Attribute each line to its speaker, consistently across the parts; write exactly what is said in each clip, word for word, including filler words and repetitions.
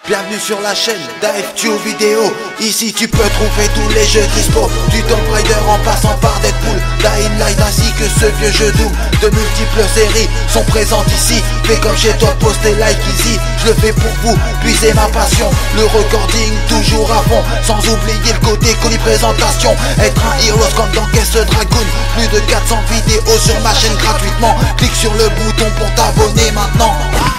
Speaker 1: Bienvenue sur la chaîne d'AFTube Vidéo. Ici tu peux trouver tous les jeux dispo, du Tomb Raider en passant par Deadpool, Dying Light ainsi que ce vieux jeu Doom. De multiples séries sont présentes ici. Fais comme chez toi, poste et like easy. Je le fais pour vous, puiser ma passion. Le recording toujours à fond, sans oublier le côté colis présentation. Être un heroes comme dans Caisse Dragoon. Plus de quatre cents vidéos sur ma chaîne gratuitement. Clique sur le bouton pour t'abonner maintenant.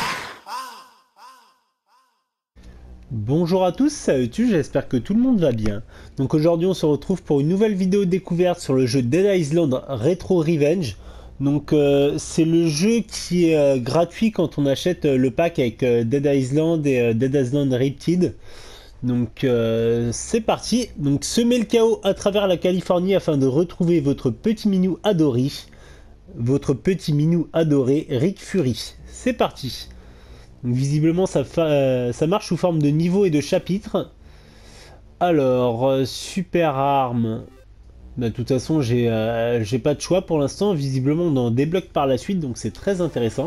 Speaker 2: Bonjour à tous, salut, j'espère que tout le monde va bien. Donc aujourd'hui on se retrouve pour une nouvelle vidéo découverte sur le jeu Dead Island Retro Revenge. Donc euh, c'est le jeu qui est euh, gratuit quand on achète euh, le pack avec euh, Dead Island et euh, Dead Island Riptide. Donc euh, c'est parti. Donc semez le chaos à travers la Californie afin de retrouver votre petit minou adoré. Votre petit minou adoré Rick Fury. C'est parti. Donc, visiblement ça, euh, ça marche sous forme de niveau et de chapitres. Alors, euh, super arme. Bah, de toute façon, j'ai euh, j'ai pas de choix pour l'instant. Visiblement, on en débloque par la suite, donc c'est très intéressant.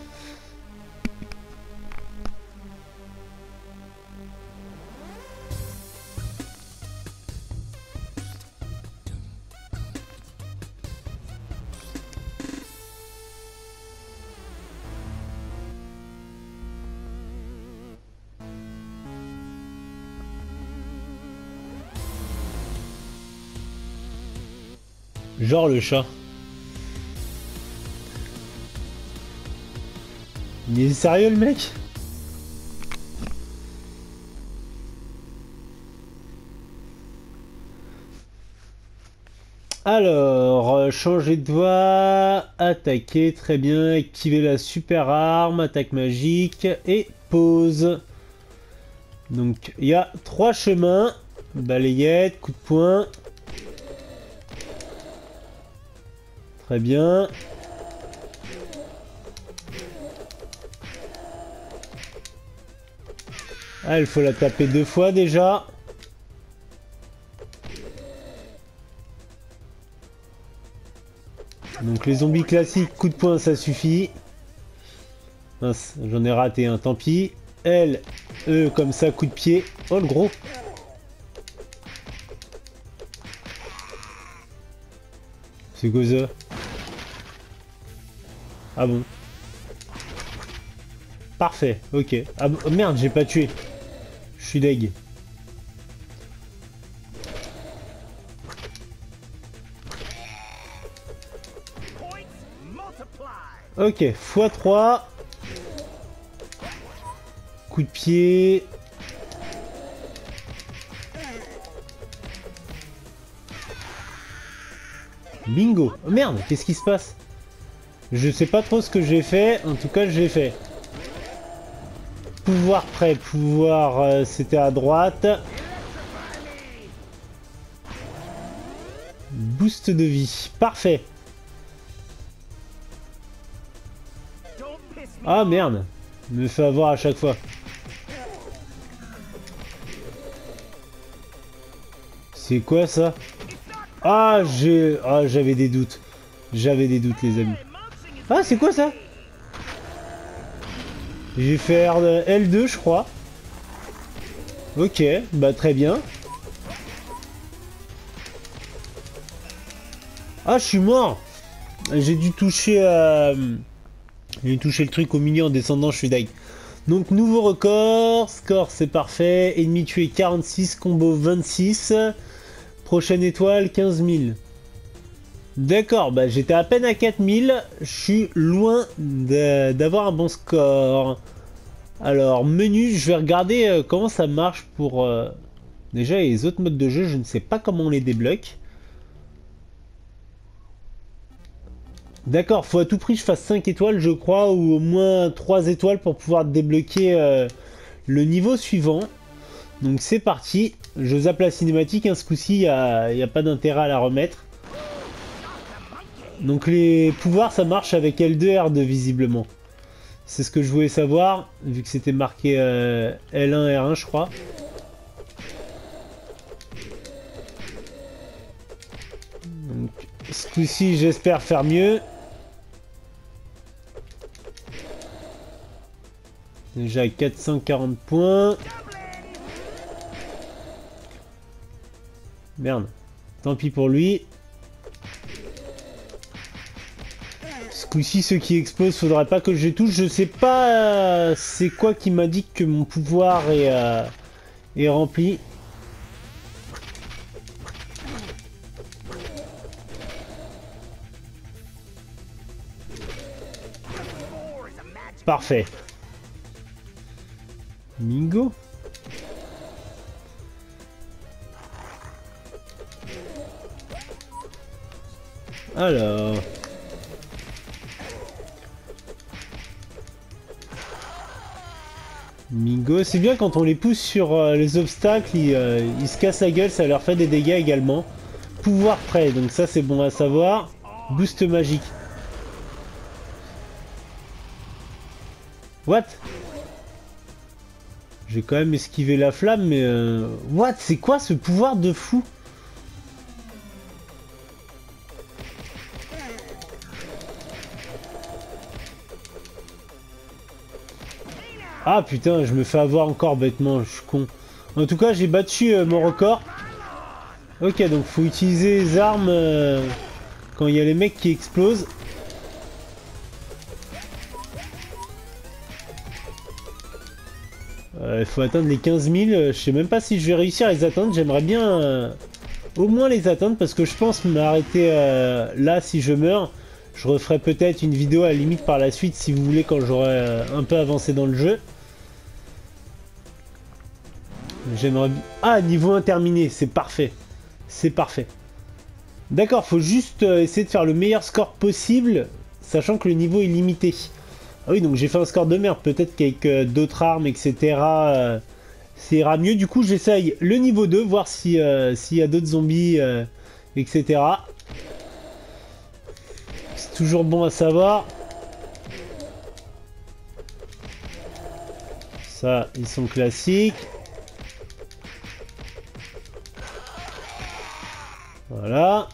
Speaker 2: Genre le chat. Il est sérieux le mec? Alors, euh, changer de voie, attaquer, très bien, activer la super arme, attaque magique et pause. Donc, il y a trois chemins, balayette, coup de poing. Très bien. Ah, il faut la taper deux fois déjà. Donc les zombies classiques, coup de poing, ça suffit. Mince, j'en ai raté un, tant pis. L, E, comme ça, coup de pied. Oh, le gros. C'est quoi ça? Ah bon. Parfait, ok. Ah oh, merde, j'ai pas tué. Je suis deg. Ok, fois trois. Coup de pied. Bingo. Oh merde, qu'est-ce qui se passe? Je sais pas trop ce que j'ai fait, en tout cas j'ai fait. Pouvoir prêt, pouvoir euh, c'était à droite. Boost de vie, parfait. Ah merde, me fait avoir à chaque fois. C'est quoi ça? Ah j'ai, ah j'avais des doutes, j'avais des doutes les amis. Ah c'est quoi ça? J'ai fait L deux je crois. Ok, bah très bien. Ah je suis mort. J'ai dû toucher euh... J'ai dû toucher le truc au milieu en descendant, je suis deg. Donc nouveau record, score c'est parfait. Ennemi tué quarante-six, combo vingt-six. Prochaine étoile quinze mille. D'accord, bah j'étais à peine à quatre mille, je suis loin d'avoir un bon score. Alors, menu, je vais regarder euh, comment ça marche pour... Euh... Déjà, les autres modes de jeu, je ne sais pas comment on les débloque. D'accord, faut à tout prix que je fasse cinq étoiles, je crois, ou au moins trois étoiles pour pouvoir débloquer euh, le niveau suivant. Donc c'est parti, je zappe la cinématique, hein, ce coup-ci, il n'y a, y a pas d'intérêt à la remettre. Donc les pouvoirs ça marche avec L deux R deux visiblement. C'est ce que je voulais savoir, vu que c'était marqué euh, L un R un je crois. Donc, ce coup-ci j'espère faire mieux. Déjà quatre cent quarante points. Merde. Tant pis pour lui. Ce coup-ci, ceux qui explosent, faudrait pas que je les touche. Je sais pas euh, c'est quoi qui m'indique que mon pouvoir est, euh, est rempli. Parfait. Mingo. Alors... Mingo, c'est bien quand on les pousse sur euh, les obstacles, ils, euh, ils se cassent la gueule, ça leur fait des dégâts également. Pouvoir prêt, donc ça c'est bon à savoir. Boost magique. What? J'ai quand même esquivé la flamme, mais... Euh... What? C'est quoi ce pouvoir de fou? Ah putain, je me fais avoir encore bêtement, je suis con. En tout cas, j'ai battu euh, mon record. Ok, donc faut utiliser les armes euh, quand il y a les mecs qui explosent. Il euh, faut atteindre les quinze mille. Je sais même pas si je vais réussir à les atteindre. J'aimerais bien euh, au moins les atteindre parce que je pense m'arrêter euh, là si je meurs. Je referai peut-être une vidéo à la limite par la suite si vous voulez quand j'aurai euh, un peu avancé dans le jeu. J'aimerais... Ah, niveau un terminé, c'est parfait. C'est parfait. D'accord, faut juste euh, essayer de faire le meilleur score possible, sachant que le niveau est limité. Ah oui, donc j'ai fait un score de merde. Peut-être qu'avec euh, d'autres armes, et cetera, euh, ça ira mieux. Du coup, j'essaye le niveau deux, voir si, euh, s'il y a d'autres zombies, euh, et cetera. C'est toujours bon à savoir. Ça, ils sont classiques. Voilà.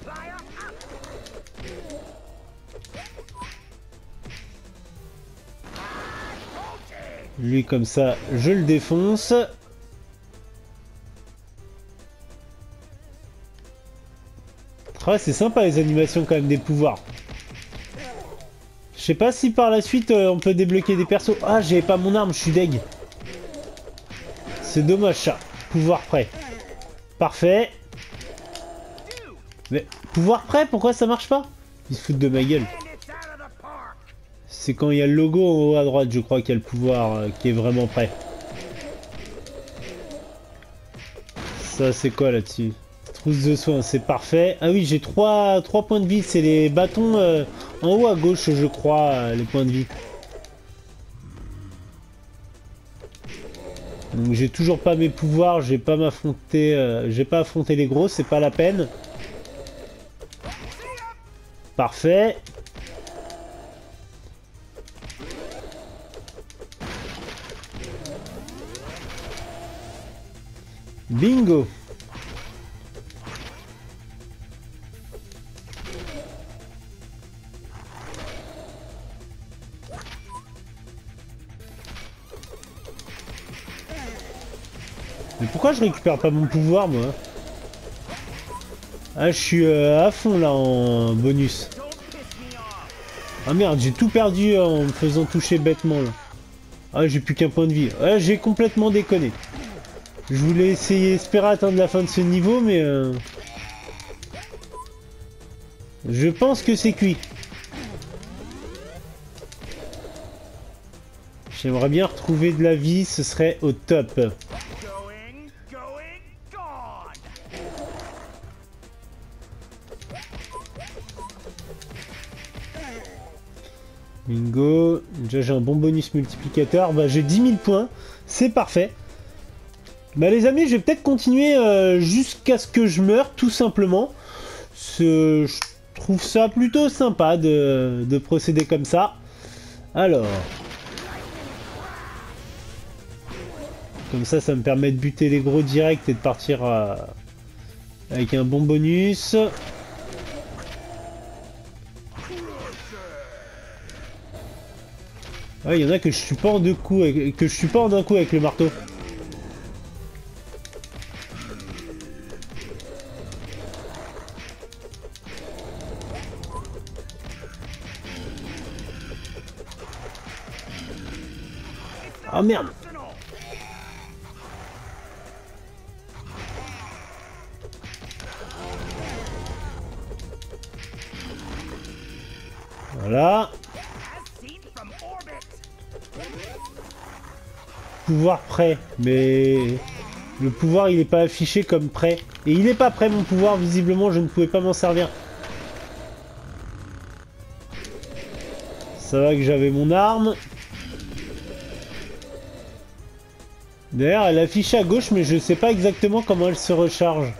Speaker 2: Lui comme ça, je le défonce. Ouais, c'est sympa les animations quand même des pouvoirs. Je sais pas si par la suite euh, on peut débloquer des persos. Ah, j'avais pas mon arme, je suis deg. C'est dommage ça. Pouvoir prêt. Parfait. Mais pouvoir prêt, pourquoi ça marche pas? Ils se foutent de ma gueule. C'est quand il y a le logo en haut à droite, je crois qu'il y a le pouvoir euh, qui est vraiment prêt. Ça, c'est quoi là-dessus? Trousse de soins, c'est parfait. Ah oui, j'ai trois points de vie. C'est les bâtons euh, en haut à gauche, je crois, euh, les points de vie. Donc j'ai toujours pas mes pouvoirs, j'ai pas m'affronter, euh, j'ai pas affronté les gros, c'est pas la peine. Parfait. Bingo. Mais pourquoi je récupère pas mon pouvoir, moi? Ah, je suis euh, à fond là en bonus. Ah merde, j'ai tout perdu en me faisant toucher bêtement là. Ah, j'ai plus qu'un point de vie. Ah, j'ai complètement déconné. Je voulais essayer, espérer atteindre la fin de ce niveau, mais... Euh... Je pense que c'est cuit. J'aimerais bien retrouver de la vie, ce serait au top. Bingo. Déjà j'ai un bon bonus multiplicateur. Bah j'ai dix mille points. C'est parfait. Bah les amis, je vais peut-être continuer euh, jusqu'à ce que je meure, tout simplement. Ce... Je trouve ça plutôt sympa de, de procéder comme ça. Alors... Comme ça, ça me permet de buter les gros directs et de partir euh, avec un bon bonus. Ah, il y en a que je tue pas en deux coups, avec... que je tue pas en d'un coup avec le marteau. Ah merde. Voilà. Pouvoir prêt, mais le pouvoir il est pas affiché comme prêt. Et il est pas prêt mon pouvoir, visiblement je ne pouvais pas m'en servir. Ça va que j'avais mon arme. D'ailleurs elle affiche à gauche mais je sais pas exactement comment elle se recharge.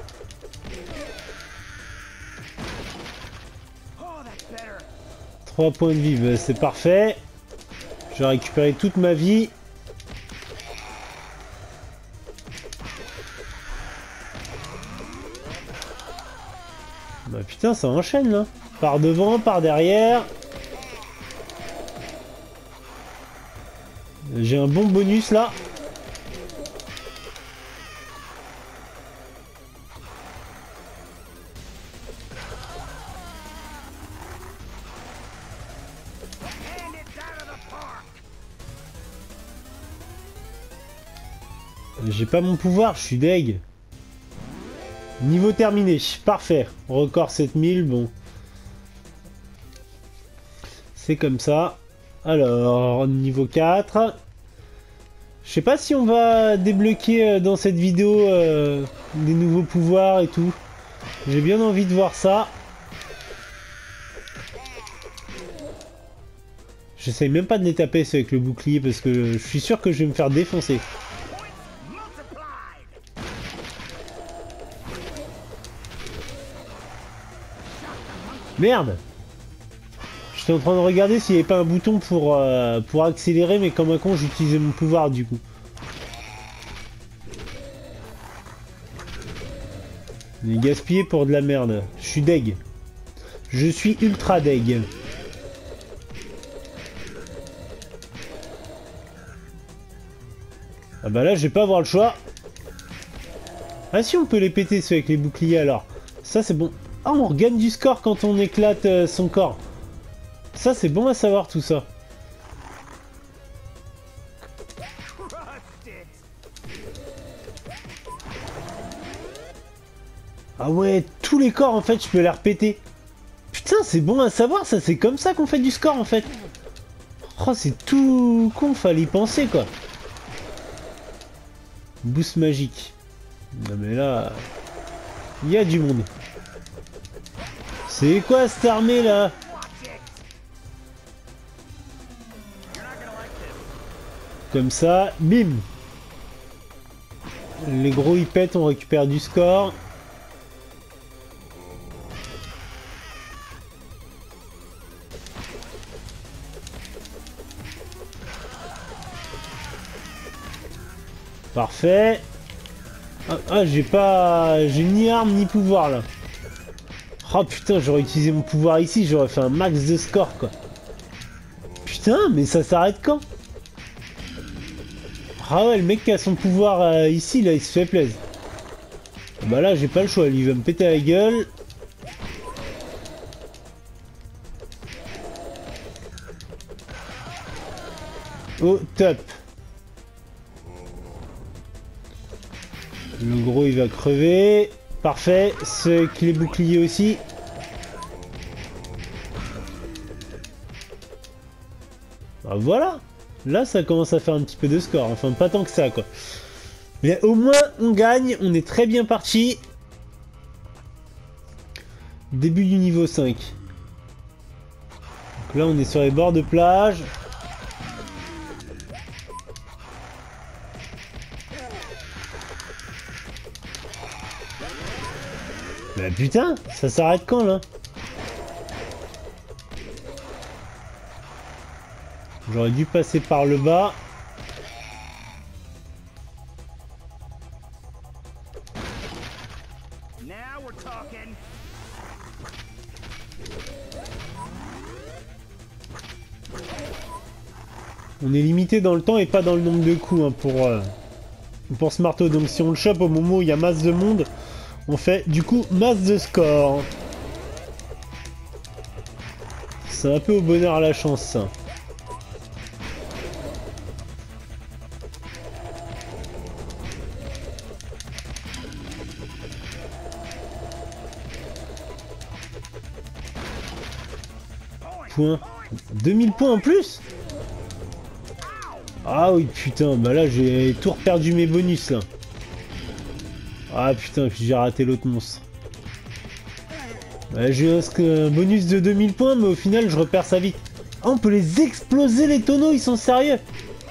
Speaker 2: trois points de vie, bah, c'est parfait. Je vais récupérer toute ma vie. Bah putain ça enchaîne là. Par devant, par derrière. J'ai un bon bonus là. J'ai pas mon pouvoir, je suis deg. Niveau terminé, parfait. Record sept mille, bon. C'est comme ça. Alors, niveau quatre. Je sais pas si on va débloquer dans cette vidéo euh, des nouveaux pouvoirs et tout. J'ai bien envie de voir ça. J'essaye même pas de les taper avec le bouclier parce que je suis sûr que je vais me faire défoncer. Merde! J'étais en train de regarder s'il n'y avait pas un bouton pour, euh, pour accélérer, mais comme un con, j'utilisais mon pouvoir du coup. On est gaspillé pour de la merde. Je suis deg. Je suis ultra deg. Ah bah là, je vais pas avoir le choix. Ah si, on peut les péter ceux avec les boucliers alors. Ça c'est bon. Ah, on regagne du score quand on éclate euh, son corps. Ça, c'est bon à savoir tout ça. Ah ouais, tous les corps, en fait, je peux les repéter. Putain, c'est bon à savoir, ça, c'est comme ça qu'on fait du score, en fait. Oh, c'est tout con, fallait y penser, quoi. Boost magique. Non, mais là... il y a du monde. C'est quoi cette armée là? Comme ça, bim. Les gros ils pètent, on récupère du score. Parfait. Ah, ah j'ai pas... j'ai ni arme ni pouvoir là. Oh putain, j'aurais utilisé mon pouvoir ici, j'aurais fait un max de score quoi. Putain, mais ça s'arrête quand? Ah ouais, le mec qui a son pouvoir euh, ici, là, il se fait plaisir. Bah là, j'ai pas le choix, lui, il va me péter la gueule. Oh, top. Le gros, il va crever. Parfait, ce qui les boucliers aussi. Bah voilà. Là, ça commence à faire un petit peu de score. Enfin, pas tant que ça, quoi. Mais au moins, on gagne. On est très bien parti. Début du niveau cinq. Donc là, on est sur les bords de plage. Mais putain, ça s'arrête quand, là? J'aurais dû passer par le bas. On est limité dans le temps et pas dans le nombre de coups hein, pour, euh, pour ce marteau. Donc si on le chope au moment où il y a masse de monde, on fait du coup masse de score. C'est un peu au bonheur à la chance ça. Points. deux mille points en plus. Ah oui putain, bah là j'ai tout perdu mes bonus là. Ah putain, j'ai raté l'autre monstre. Bah, j'ai un bonus de deux mille points, mais au final je repère ça vite. Ah, on peut les exploser les tonneaux, ils sont sérieux.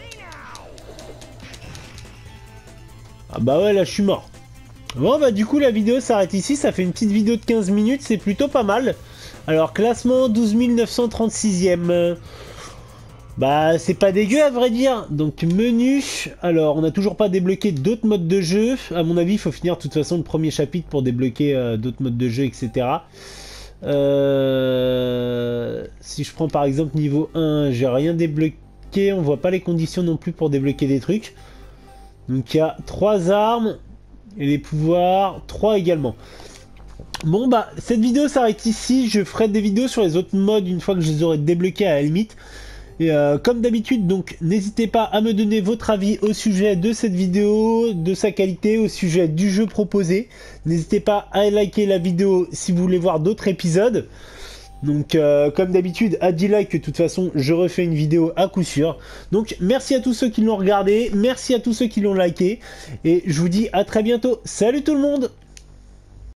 Speaker 2: Ah bah ouais, là je suis mort. Bon bah du coup la vidéo s'arrête ici, ça fait une petite vidéo de quinze minutes, c'est plutôt pas mal. Alors classement douze mille neuf cent trente-sixième. Bah c'est pas dégueu à vrai dire. Donc menu, alors on n'a toujours pas débloqué d'autres modes de jeu. À mon avis il faut finir de toute façon le premier chapitre pour débloquer euh, d'autres modes de jeu, et cetera. Euh... Si je prends par exemple niveau un, j'ai rien débloqué, on voit pas les conditions non plus pour débloquer des trucs. Donc il y a trois armes et les pouvoirs, trois également. Bon bah cette vidéo s'arrête ici, je ferai des vidéos sur les autres modes une fois que je les aurai débloqués à la limite. Et euh, comme d'habitude, donc n'hésitez pas à me donner votre avis au sujet de cette vidéo, de sa qualité, au sujet du jeu proposé. N'hésitez pas à liker la vidéo si vous voulez voir d'autres épisodes. Donc euh, comme d'habitude, à dix likes, de toute façon je refais une vidéo à coup sûr. Donc merci à tous ceux qui l'ont regardé, merci à tous ceux qui l'ont liké. Et je vous dis à très bientôt. Salut tout le monde!